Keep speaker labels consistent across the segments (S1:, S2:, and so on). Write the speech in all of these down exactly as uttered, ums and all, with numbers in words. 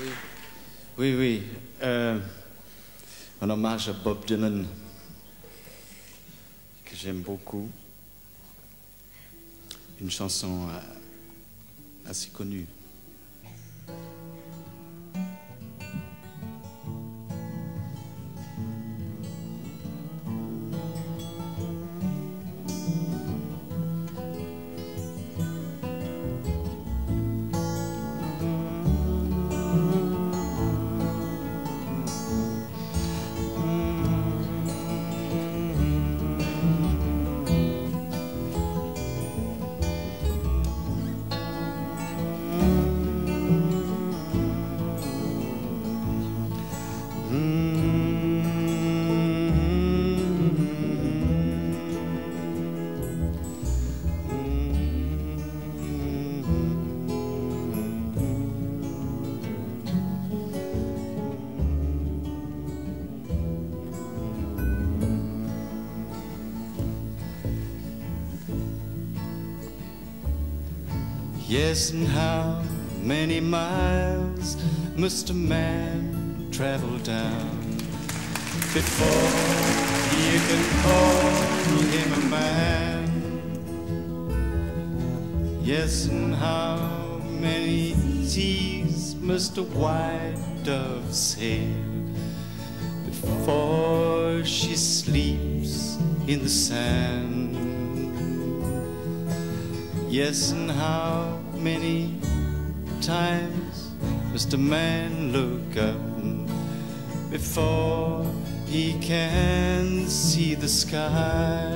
S1: Oui, oui, oui. Euh, un hommage à Bob Dylan, que j'aime beaucoup. Une chanson euh, assez connue. Yes, and how many miles must a man travel down before you can call him a man? Yes, and how many seas must a white dove sail before she sleeps in the sand? Yes, and how many times must a man look up before he can see the sky?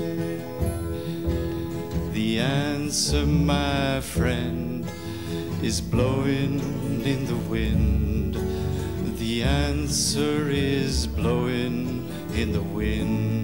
S1: The answer, my friend, is blowing in the wind. The answer is blowing in the wind.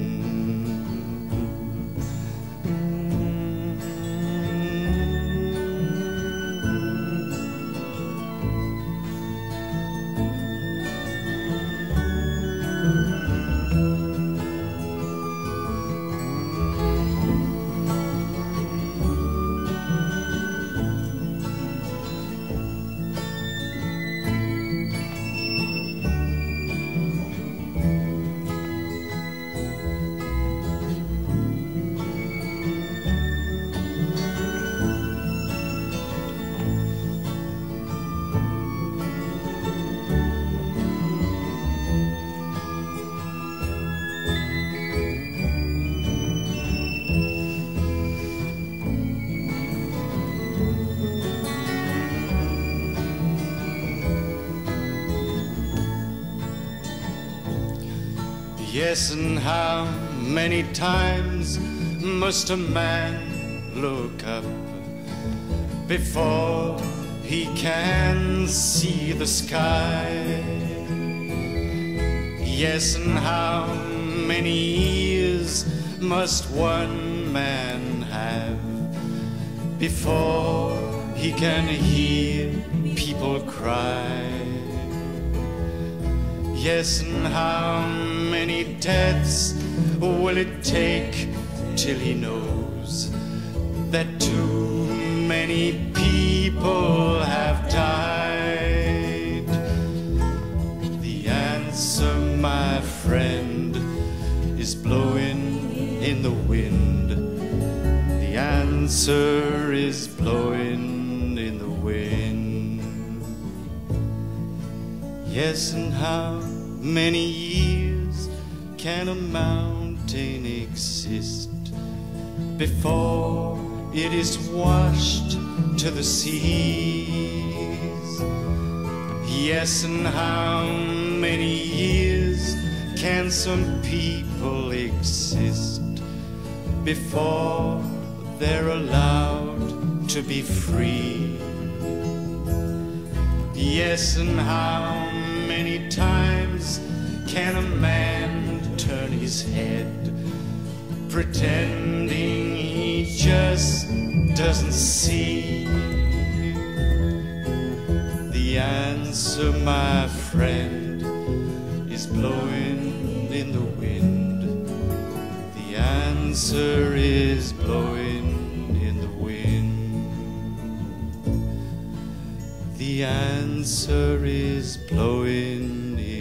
S1: Yes, and how many times must a man look up before he can see the sky? Yes, and how many years must one man have before he can hear people cry? Yes, and how many deaths will it take till he knows that too many people have died? The answer, my friend, is blowing in the wind. The answer is blowing in the wind. Yes, and how many years can a mountain exist before it is washed to the seas? Yes, and how many years can some people exist before they're allowed to be free? Yes, and how many times can a man turn his head, pretending he just doesn't see? The answer, my friend, is blowing in the wind. The answer is blowing in the wind. The answer is blowing